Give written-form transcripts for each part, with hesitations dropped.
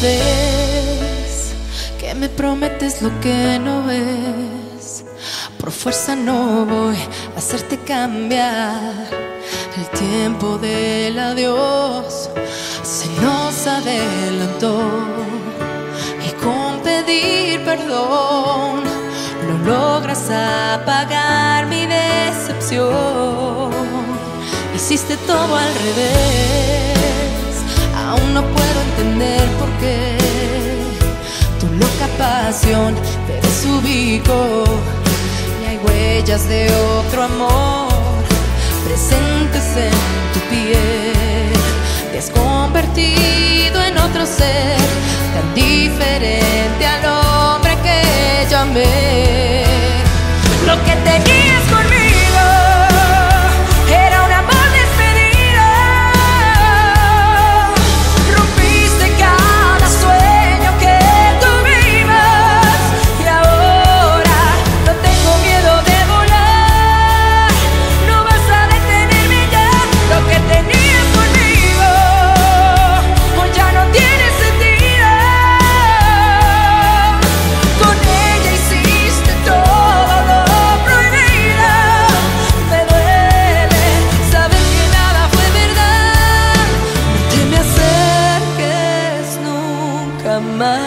ves que me prometes lo que no ves. Por fuerza no voy a hacerte cambiar. El tiempo del adiós se nos adelantó, y con pedir perdón no logras apagar mi decepción. Hiciste todo al revés, aún no puedo entender por qué. Tu loca pasión te desubicó, y hay huellas de otro amor presentes en tu piel. Te has convertido en otro ser, tan diferente al hombre que yo amé. Lo que tenías conmigo era un amor despedido. Rompiste cada sueño que tuvimos, y ahora no tengo miedo de volar. No vas a detenerme ya. Lo que tenías conmigo hoy ya no tiene sentido. Con ella hiciste todo lo prohibido. Me duele saber que nada fue verdad. No te me acerques nunca más.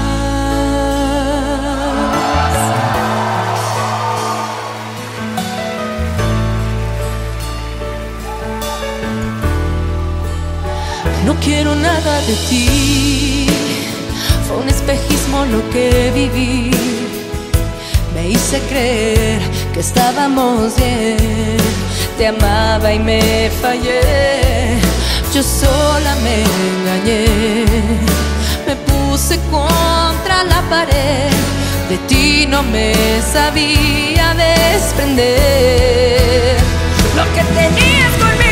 No quiero nada de ti, fue un espejismo lo que viví. Me hice creer que estábamos bien, te amaba y me fallé. Yo sola me engañé, me puse contra la pared. De ti no me sabía desprender. Lo que tenías conmigo